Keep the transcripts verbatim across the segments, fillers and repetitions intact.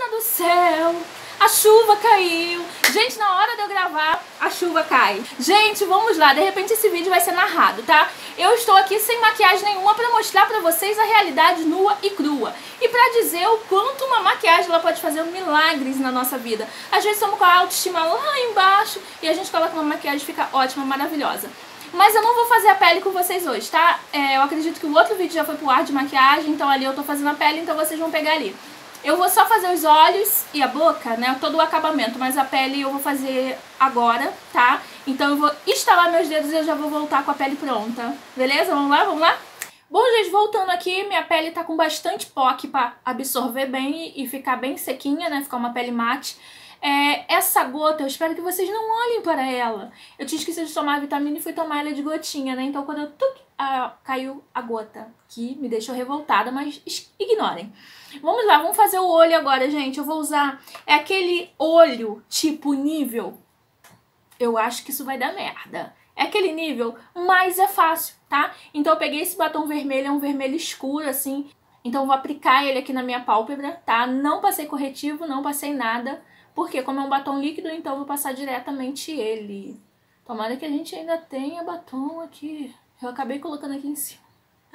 Menina do céu, a chuva caiu. Gente, na hora de eu gravar, a chuva cai. Gente, vamos lá, de repente esse vídeo vai ser narrado, tá? Eu estou aqui sem maquiagem nenhuma pra mostrar pra vocês a realidade nua e crua. E pra dizer o quanto uma maquiagem ela pode fazer milagres na nossa vida. Às vezes estamos com a autoestima lá embaixo e a gente coloca uma maquiagem e fica ótima, maravilhosa. Mas eu não vou fazer a pele com vocês hoje, tá? É, eu acredito que o outro vídeo já foi pro ar de maquiagem, então ali eu tô fazendo a pele, então vocês vão pegar ali. Eu vou só fazer os olhos e a boca, né? Todo o acabamento, mas a pele eu vou fazer agora, tá? Então eu vou instalar meus dedos e eu já vou voltar com a pele pronta. Beleza? Vamos lá? Vamos lá? Bom, gente, voltando aqui, minha pele tá com bastante pó aqui pra absorver bem e ficar bem sequinha, né? Ficar uma pele mate. É, essa gota, eu espero que vocês não olhem para ela. Eu tinha esquecido de tomar a vitamina e fui tomar ela de gotinha, né? Então quando eu tuc, ah, caiu a gota, que me deixou revoltada, mas ignorem. Vamos lá, vamos fazer o olho agora, gente. Eu vou usar, é aquele olho tipo nível. Eu acho que isso vai dar merda. É aquele nível, mas é fácil, tá? Então eu peguei esse batom vermelho, é um vermelho escuro, assim. Então eu vou aplicar ele aqui na minha pálpebra, tá? Não passei corretivo, não passei nada. Porque como é um batom líquido, então eu vou passar diretamente ele. Tomara que a gente ainda tenha batom aqui. Eu acabei colocando aqui em cima.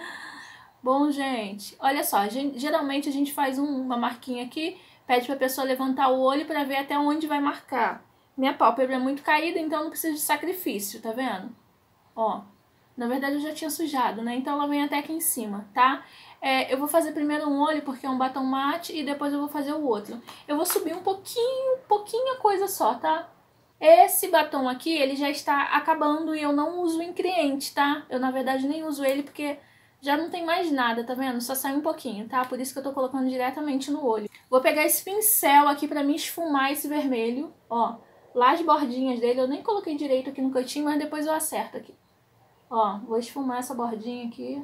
Bom, gente, olha só. A gente, geralmente a gente faz um, uma marquinha aqui, pede pra pessoa levantar o olho pra ver até onde vai marcar. Minha pálpebra é muito caída, então não precisa de sacrifício, tá vendo? Ó, na verdade eu já tinha sujado, né? Então ela vem até aqui em cima, tá? É, eu vou fazer primeiro um olho, porque é um batom mate, e depois eu vou fazer o outro. Eu vou subir um pouquinho, pouquinha coisa só, tá? Esse batom aqui, ele já está acabando e eu não uso em cliente, tá? Eu, na verdade, nem uso ele porque já não tem mais nada, tá vendo? Só sai um pouquinho, tá? Por isso que eu tô colocando diretamente no olho. Vou pegar esse pincel aqui pra me esfumar esse vermelho, ó. Lá as bordinhas dele, eu nem coloquei direito aqui no cantinho, mas depois eu acerto aqui. Ó, vou esfumar essa bordinha aqui.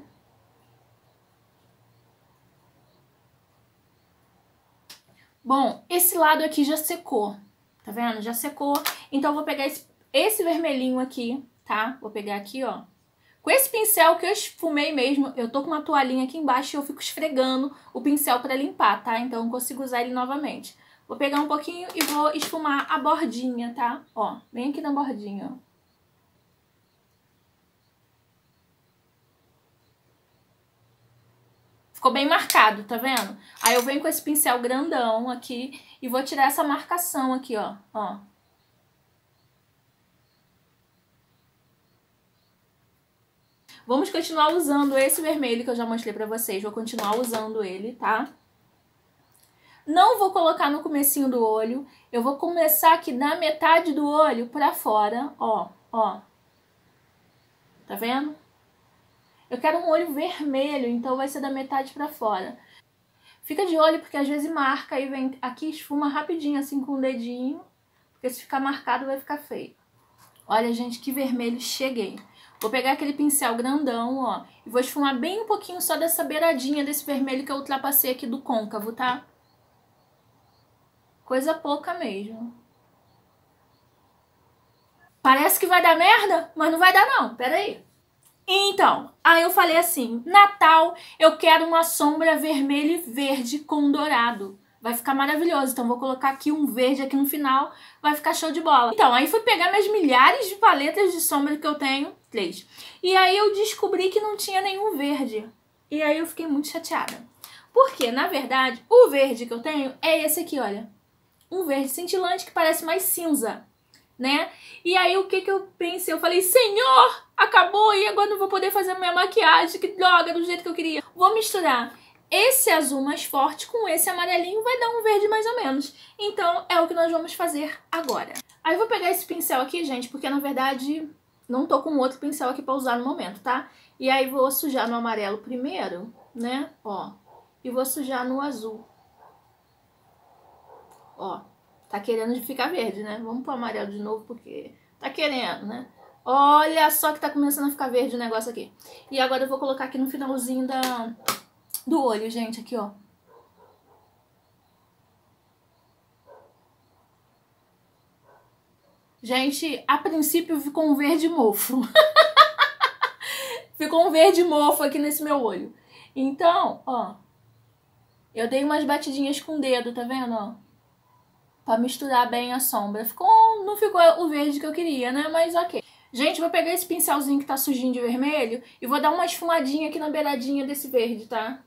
Bom, esse lado aqui já secou, tá vendo? Já secou. Então eu vou pegar esse, esse vermelhinho aqui, tá? Vou pegar aqui, ó. Com esse pincel que eu esfumei mesmo, eu tô com uma toalhinha aqui embaixo e eu fico esfregando o pincel pra limpar, tá? Então eu consigo usar ele novamente. Vou pegar um pouquinho e vou esfumar a bordinha, tá? Ó, bem aqui na bordinha, ó. Ficou bem marcado, tá vendo? Aí eu venho com esse pincel grandão aqui e vou tirar essa marcação aqui, ó. Ó. Vamos continuar usando esse vermelho que eu já mostrei pra vocês. Vou continuar usando ele, tá? Não vou colocar no comecinho do olho. Eu vou começar aqui na metade do olho pra fora, ó, ó. Tá vendo? Eu quero um olho vermelho, então vai ser da metade pra fora. Fica de olho porque às vezes marca e vem aqui, esfuma rapidinho assim com o dedinho. Porque se ficar marcado vai ficar feio. Olha, gente, que vermelho cheguei. Vou pegar aquele pincel grandão, ó. E vou esfumar bem um pouquinho só dessa beiradinha desse vermelho que eu ultrapassei aqui do côncavo, tá? Coisa pouca mesmo. Parece que vai dar merda, mas não vai dar não. Pera aí. Então, aí eu falei assim, Natal, eu quero uma sombra vermelho e verde com dourado. Vai ficar maravilhoso, então vou colocar aqui um verde aqui no final, vai ficar show de bola. Então, aí fui pegar minhas milhares de paletas de sombra que eu tenho, três. E aí eu descobri que não tinha nenhum verde. E aí eu fiquei muito chateada. Porque, na verdade, o verde que eu tenho é esse aqui, olha. Um verde cintilante que parece mais cinza, né? E aí o que que eu pensei? Eu falei, senhor, acabou e agora não vou poder fazer minha maquiagem, que droga, do jeito que eu queria. Vou misturar esse azul mais forte com esse amarelinho, vai dar um verde mais ou menos. Então é o que nós vamos fazer agora. Aí eu vou pegar esse pincel aqui, gente, porque na verdade não tô com outro pincel aqui pra usar no momento, tá? E aí vou sujar no amarelo primeiro, né? Ó, e vou sujar no azul. Ó, tá querendo ficar verde, né? Vamos pro amarelo de novo porque tá querendo, né? Olha só que tá começando a ficar verde o negócio aqui. E agora eu vou colocar aqui no finalzinho da, do olho, gente, aqui, ó. Gente, a princípio ficou um verde mofo. Ficou um verde mofo aqui nesse meu olho. Então, ó, Eu dei umas batidinhas com o dedo, tá vendo, ó? Pra misturar bem a sombra. Ficou, não ficou o verde que eu queria, né? Mas ok. Gente, vou pegar esse pincelzinho que tá sujinho de vermelho e vou dar uma esfumadinha aqui na beiradinha desse verde, tá?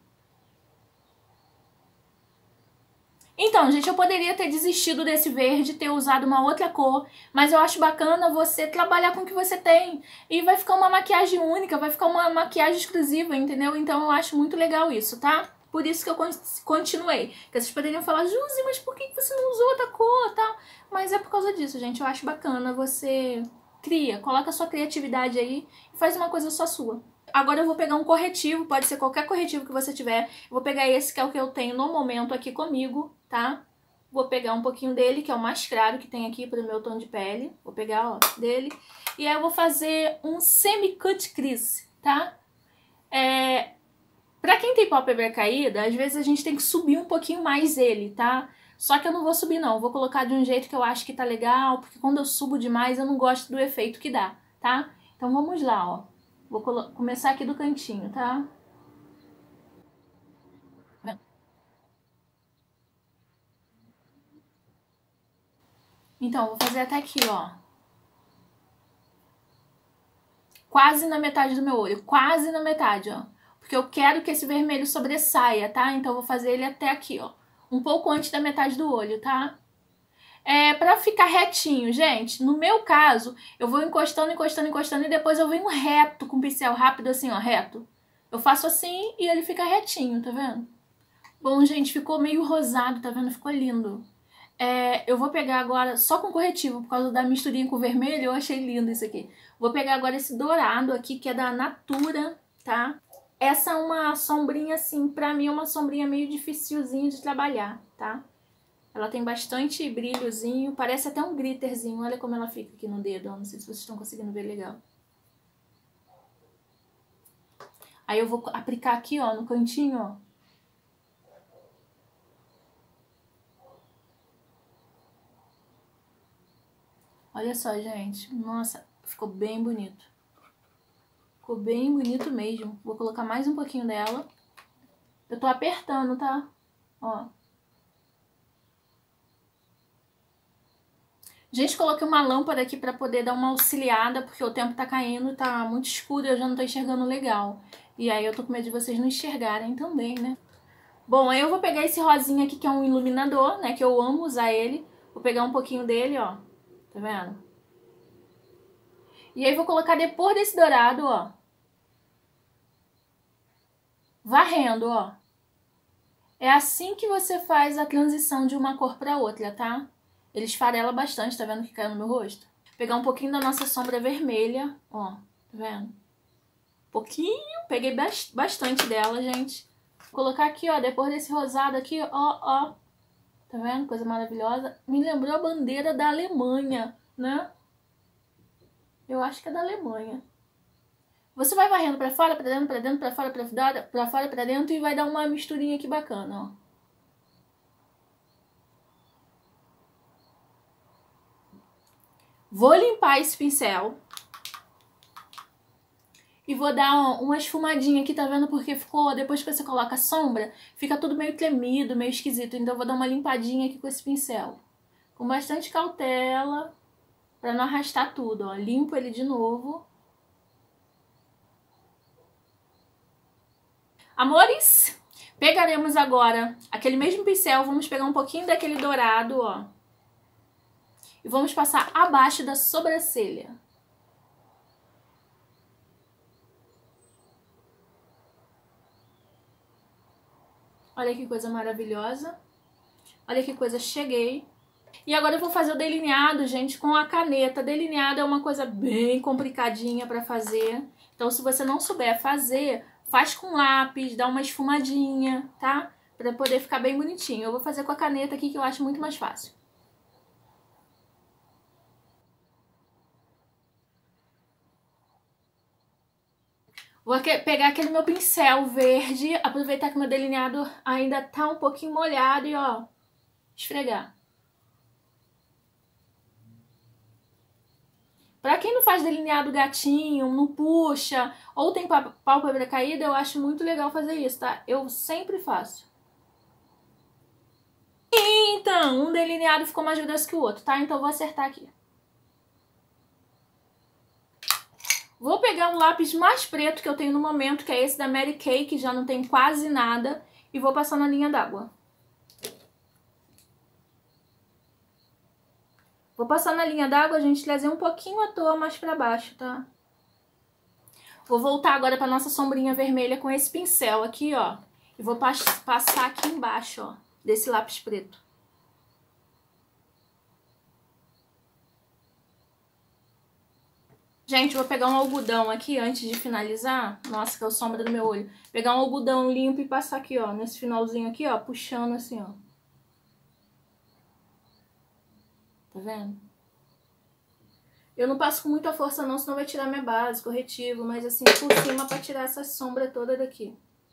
Então, gente, eu poderia ter desistido desse verde, ter usado uma outra cor, mas eu acho bacana você trabalhar com o que você tem. E vai ficar uma maquiagem única, vai ficar uma maquiagem exclusiva, entendeu? Então eu acho muito legal isso, tá? Por isso que eu continuei. Porque vocês poderiam falar, Josi, mas por que você não usou outra cor, tá? Mas é por causa disso, gente. Eu acho bacana você cria, coloca a sua criatividade aí e faz uma coisa só sua. Agora eu vou pegar um corretivo, pode ser qualquer corretivo que você tiver. Eu vou pegar esse que é o que eu tenho no momento aqui comigo, tá? Vou pegar um pouquinho dele, que é o mais claro que tem aqui pro meu tom de pele. Vou pegar, ó, dele. E aí eu vou fazer um semi-cut crease, tá? É... Pra quem tem pálpebra caída, às vezes a gente tem que subir um pouquinho mais ele, tá? Só que eu não vou subir não, eu vou colocar de um jeito que eu acho que tá legal, porque quando eu subo demais eu não gosto do efeito que dá, tá? Então vamos lá, ó. Vou começar aqui do cantinho, tá? Então, vou fazer até aqui, ó. Quase na metade do meu olho, quase na metade, ó. Porque eu quero que esse vermelho sobressaia, tá? Então, eu vou fazer ele até aqui, ó. Um pouco antes da metade do olho, tá? É, pra ficar retinho, gente, no meu caso, eu vou encostando, encostando, encostando e depois eu venho reto com o pincel rápido assim, ó, reto. Eu faço assim e ele fica retinho, tá vendo? Bom, gente, ficou meio rosado, tá vendo? Ficou lindo. É, eu vou pegar agora, só com corretivo, por causa da misturinha com o vermelho, eu achei lindo isso aqui. Vou pegar agora esse dourado aqui, que é da Natura, tá? Essa é uma sombrinha, assim, pra mim é uma sombrinha meio dificilzinha de trabalhar, tá? Ela tem bastante brilhozinho, parece até um glitterzinho. Olha como ela fica aqui no dedo, ó. Não sei se vocês estão conseguindo ver legal. Aí eu vou aplicar aqui, ó, no cantinho, ó. Olha só, gente. Nossa, ficou bem bonito. Ficou bem bonito mesmo. Vou colocar mais um pouquinho dela. Eu tô apertando, tá? Ó. Gente, coloquei uma lâmpada aqui pra poder dar uma auxiliada, porque o tempo tá caindo, tá muito escuro e eu já não tô enxergando legal. E aí eu tô com medo de vocês não enxergarem também, né? Bom, aí eu vou pegar esse rosinha aqui, que é um iluminador, né? Que eu amo usar ele. Vou pegar um pouquinho dele, ó. Tá vendo? E aí vou colocar depois desse dourado, ó. Varrendo, ó. É assim que você faz a transição de uma cor pra outra, tá? Ele esfarela bastante, tá vendo que caiu no meu rosto? Vou pegar um pouquinho da nossa sombra vermelha, ó. Tá vendo? Pouquinho. Peguei bastante dela, gente. Vou colocar aqui, ó, depois desse rosado aqui, ó, ó. Tá vendo? Coisa maravilhosa. Me lembrou a bandeira da Alemanha, né? Eu acho que é da Alemanha. Você vai varrendo pra fora, pra dentro, pra dentro, pra fora, pra fora, pra fora, pra dentro e vai dar uma misturinha aqui bacana, ó. Vou limpar esse pincel. E vou dar uma esfumadinha aqui, tá vendo? Porque ficou, depois que você coloca a sombra, fica tudo meio tremido, meio esquisito. Então eu vou dar uma limpadinha aqui com esse pincel. Com bastante cautela, pra não arrastar tudo, ó. Limpo ele de novo. Amores, pegaremos agora aquele mesmo pincel, vamos pegar um pouquinho daquele dourado, ó. E vamos passar abaixo da sobrancelha. Olha que coisa maravilhosa. Olha que coisa, cheguei. E agora eu vou fazer o delineado, gente, com a caneta. Delineado é uma coisa bem complicadinha pra fazer. Então, se você não souber fazer, faz com lápis, dá uma esfumadinha, tá? Pra poder ficar bem bonitinho. Eu vou fazer com a caneta aqui, que eu acho muito mais fácil. Vou pegar aquele meu pincel verde, aproveitar que meu delineado ainda tá um pouquinho molhado e, ó, esfregar. Pra quem não faz delineado gatinho, não puxa, ou tem pálpebra caída, eu acho muito legal fazer isso, tá? Eu sempre faço. tcharam, um delineado ficou mais grosso que o outro, tá? Então eu vou acertar aqui. Vou pegar o lápis mais preto que eu tenho no momento, que é esse da Mary Kay, que já não tem quase nada, e vou passar na linha d'água. Vou passar na linha d'água, gente, trazer um pouquinho à toa mais pra baixo, tá? Vou voltar agora pra nossa sombrinha vermelha com esse pincel aqui, ó. E vou pas- passar aqui embaixo, ó, desse lápis preto. Gente, vou pegar um algodão aqui antes de finalizar. Nossa, que é a sombra do meu olho. Pegar um algodão limpo e passar aqui, ó, nesse finalzinho aqui, ó, puxando assim, ó. Tá vendo? Eu não passo com muita força não, senão vai tirar minha base, corretivo, mas assim, por cima pra tirar essa sombra toda daqui.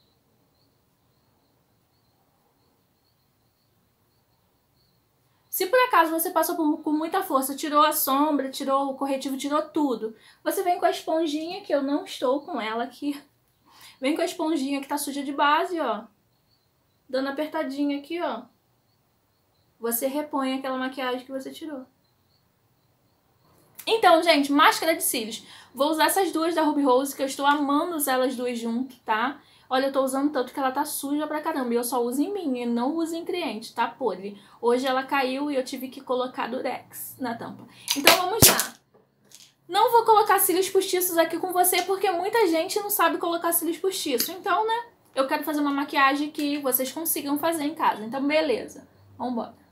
Se por acaso você passou por, com muita força, tirou a sombra, tirou o corretivo, tirou tudo, você vem com a esponjinha, que eu não estou com ela aqui. Vem com a esponjinha que tá suja de base, ó. Dando apertadinha aqui, ó. Você repõe aquela maquiagem que você tirou. Então, gente, máscara de cílios. Vou usar essas duas da Ruby Rose, que eu estou amando usar elas duas junto, tá? Olha, eu tô usando tanto que ela tá suja pra caramba. E eu só uso em mim, e não uso em cliente, tá podre. Hoje ela caiu e eu tive que colocar durex na tampa. Então vamos lá. Não vou colocar cílios postiços aqui com você, porque muita gente não sabe colocar cílios postiços. Então, né, eu quero fazer uma maquiagem que vocês consigam fazer em casa. Então, beleza. Vambora.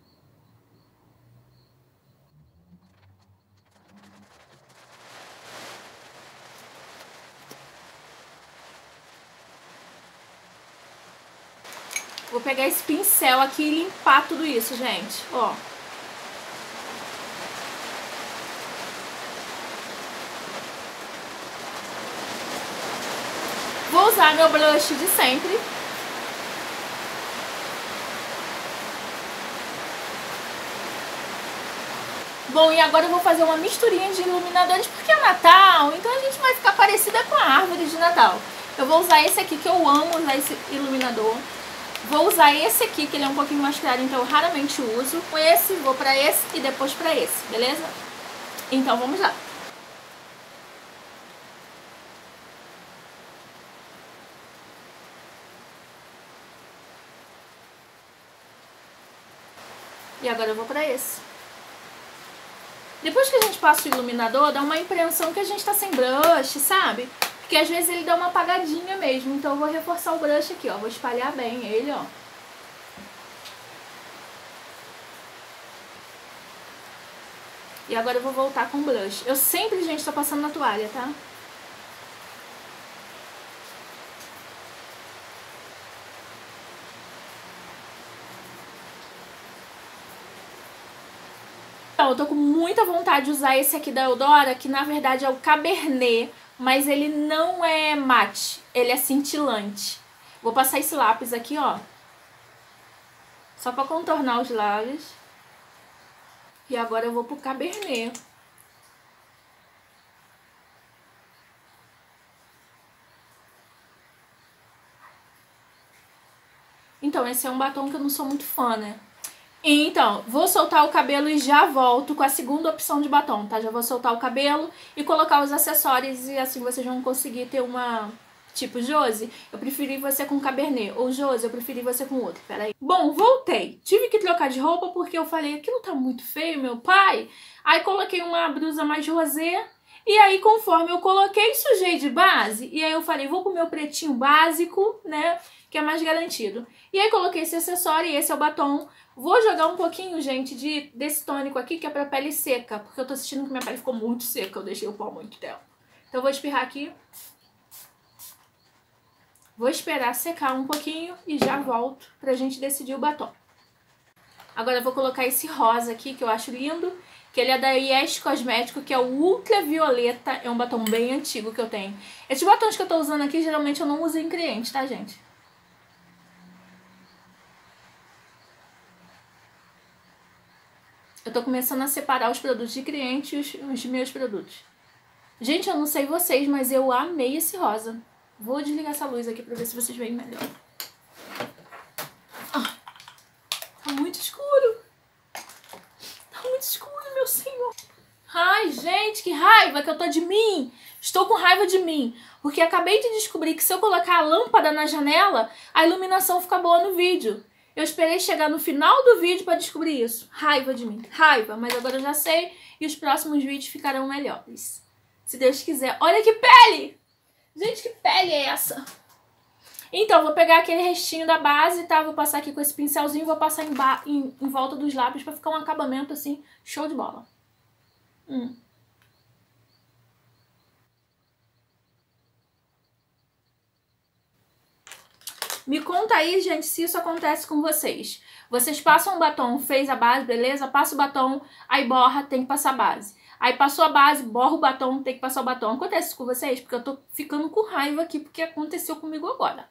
Vou pegar esse pincel aqui e limpar tudo isso, gente. Ó. Vou usar meu blush de sempre. Bom, e agora eu vou fazer uma misturinha de iluminadores, porque é Natal, então a gente vai ficar parecida com a árvore de Natal. Eu vou usar esse aqui, que eu amo usar esse iluminador. Vou usar esse aqui, que ele é um pouquinho mais claro, então eu raramente uso. Com esse, vou pra esse e depois pra esse, beleza? Então vamos lá. E agora eu vou pra esse. Depois que a gente passa o iluminador, dá uma impressão que a gente tá sem brush, sabe? Porque às vezes ele dá uma apagadinha mesmo. Então eu vou reforçar o brush aqui, ó. Vou espalhar bem ele, ó. E agora eu vou voltar com o blush. Eu sempre, gente, tô passando na toalha, tá? Então, eu tô com muita vontade de usar esse aqui da Eudora, que na verdade é o Cabernet, mas ele não é mate, ele é cintilante. Vou passar esse lápis aqui, ó, só pra contornar os lábios. E agora eu vou pro Cabernet. Então, esse é um batom que eu não sou muito fã, né? Então, vou soltar o cabelo e já volto com a segunda opção de batom, tá? Já vou soltar o cabelo e colocar os acessórios e assim vocês vão conseguir ter uma... Tipo, Josi, eu preferi você com Cabernet. Ou Josi, eu preferi você com outro. Peraí. Bom, voltei. Tive que trocar de roupa porque eu falei, aquilo tá muito feio, meu pai. Aí coloquei uma blusa mais rosé. E aí, conforme eu coloquei, sujei de base. E aí eu falei, vou pro meu pretinho básico, né? Que é mais garantido. E aí coloquei esse acessório e esse é o batom. Vou jogar um pouquinho, gente, de, desse tônico aqui, que é pra pele seca. Porque eu tô sentindo que minha pele ficou muito seca. Eu deixei o pó muito tempo. Então eu vou espirrar aqui. Vou esperar secar um pouquinho e já volto pra gente decidir o batom. Agora eu vou colocar esse rosa aqui, que eu acho lindo. Que ele é da Yes Cosmético, que é o Ultravioleta. É um batom bem antigo que eu tenho. Esses batons que eu tô usando aqui, geralmente eu não uso em cliente, tá, gente? Eu tô começando a separar os produtos de cliente e os, os meus produtos. Gente, eu não sei vocês, mas eu amei esse rosa. Vou desligar essa luz aqui pra ver se vocês veem melhor. Ah, tá muito escuro. muito escuro, meu senhor. Ai, gente, que raiva que eu tô de mim. Estou com raiva de mim. Porque acabei de descobrir que se eu colocar a lâmpada na janela, a iluminação fica boa no vídeo. Eu esperei chegar no final do vídeo pra descobrir isso. Raiva de mim. Raiva. Mas agora eu já sei e os próximos vídeos ficarão melhores. Se Deus quiser. Olha que pele! Gente, que pele é essa? Então, vou pegar aquele restinho da base, tá? Vou passar aqui com esse pincelzinho e vou passar em, em, em volta dos lábios pra ficar um acabamento assim, show de bola. Hum. Me conta aí, gente, se isso acontece com vocês. Vocês passam o batom, fez a base, beleza? Passa o batom, aí borra, tem que passar a base. Aí passou a base, borra o batom, tem que passar o batom. Acontece isso com vocês? Porque eu tô ficando com raiva aqui, porque aconteceu comigo agora.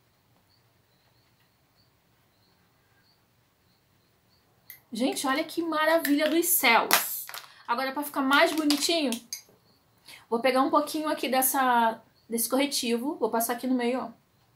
Gente, olha que maravilha dos céus. Agora, pra ficar mais bonitinho, vou pegar um pouquinho aqui dessa, desse corretivo. Vou passar aqui no meio, ó.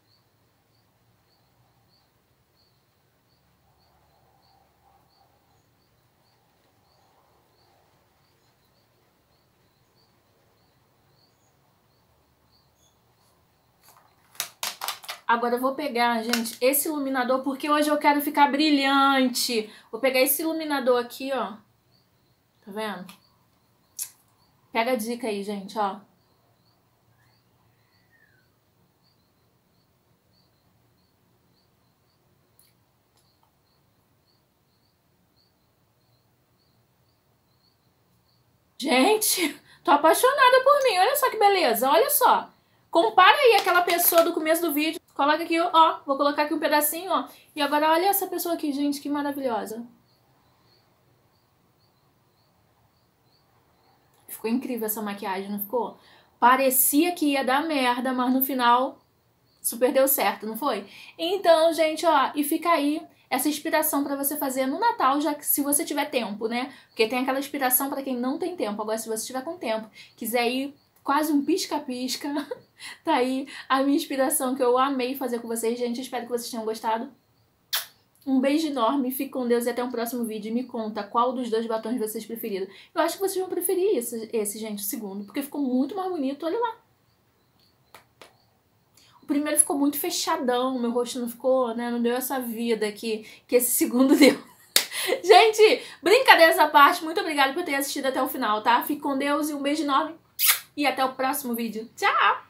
Agora eu vou pegar, gente, esse iluminador, porque hoje eu quero ficar brilhante. Vou pegar esse iluminador aqui, ó. Tá vendo? Pega a dica aí, gente, ó. Gente, tô apaixonada por mim. Olha só que beleza, olha só. Compara aí aquela pessoa do começo do vídeo. Coloca aqui, ó. Vou colocar aqui um pedacinho, ó. E agora olha essa pessoa aqui, gente, que maravilhosa. Ficou incrível essa maquiagem, não ficou? Parecia que ia dar merda, mas no final super deu certo, não foi? Então, gente, ó, e fica aí essa inspiração pra você fazer no Natal, já que se você tiver tempo, né? Porque tem aquela inspiração pra quem não tem tempo. Agora, se você tiver com tempo, quiser ir quase um pisca-pisca, tá aí a minha inspiração que eu amei fazer com vocês, gente. Espero que vocês tenham gostado. Um beijo enorme, fique com Deus e até o próximo vídeo. E me conta qual dos dois batons vocês preferiram. Eu acho que vocês vão preferir esse, esse, gente, o segundo, porque ficou muito mais bonito, olha lá. O primeiro ficou muito fechadão, meu rosto não ficou, né, não deu essa vida que, que esse segundo deu. Gente, brincadeiras à parte, muito obrigada por ter assistido até o final, tá? Fique com Deus e um beijo enorme. E até o próximo vídeo. Tchau!